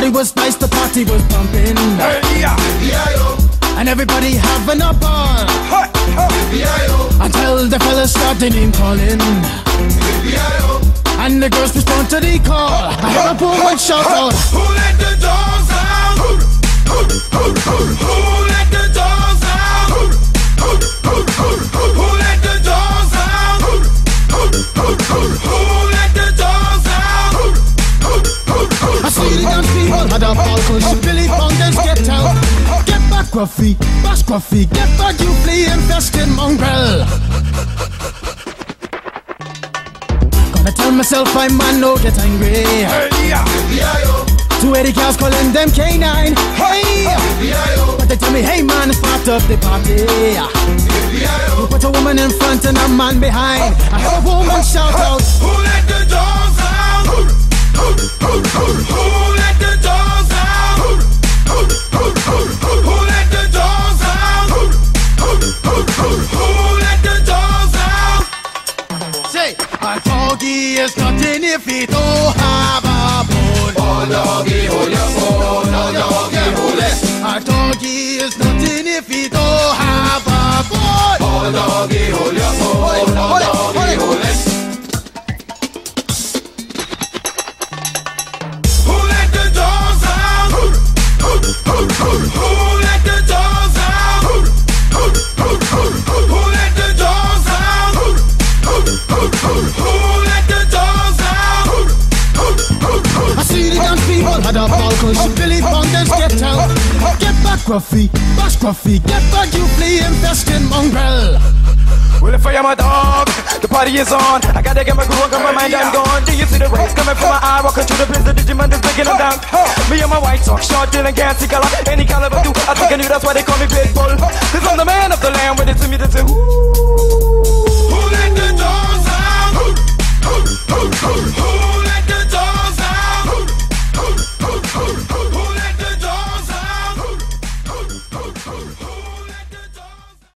party was nice, the party was pumping. And everybody having a ball. Until the fellas started name calling. And the girls respond to the call. I hear a woman shout out, who let the dogs out? Who let the dogs out? Who let the dogs out? Who let the dogs out? I see the young people had a ball, cause Billy Fountains get out. Get back, Gruffy, bash Gruffy, get back, you flea infested mongrel. I tell myself I'm man, no get angry. Two 80 cows calling them K9. Hey, but they tell me, hey man, it's part of the party. You put a woman in front and a man behind. I heard a woman shout out, who let the dogs out? Who let the dogs out? Who let the dogs out? Who let the dogs out? Say, a doggy is nothing if he don't have a bone. Oh doggy, hold your bone. Oh doggy, hold it. A doggy is nothing if he don't have a bone. Oh doggy, hold your bone. Oh doggy, hold it. Who let the dogs out? Who let the dogs out? Who let the dogs out? Who let the dogs out? I see the young people had a ball, cause Billy Fountains get out. Get back, Gruffy, bash Gruffy, get back, you flea infested mongrel. Well, if I am a dog, the party is on. I gotta get my groove on, got my mind, I'm gone. Do you see the rays coming from my eye? Walking through the place, the Digimon is breaking them down. Me and my white talk, short, deal and can't see color. Any caliber do, I think I knew that's why they call me Pitbull. Cause I'm the man of the land, when it's to me, they say, ooh.